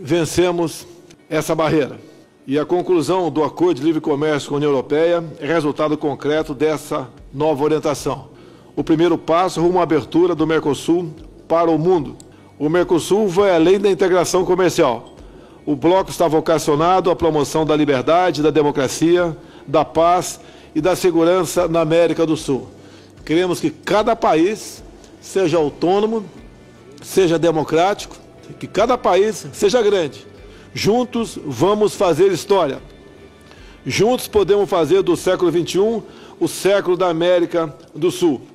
vencemos essa barreira. E a conclusão do Acordo de Livre Comércio com a União Europeia é resultado concreto dessa nova orientação. O primeiro passo rumo à abertura do Mercosul para o mundo. O Mercosul vai além da integração comercial. O bloco está vocacionado à promoção da liberdade, da democracia, da paz e da segurança na América do Sul. Queremos que cada país seja autônomo, seja democrático, que cada país seja grande. Juntos vamos fazer história. Juntos podemos fazer do século XXI o século da América do Sul.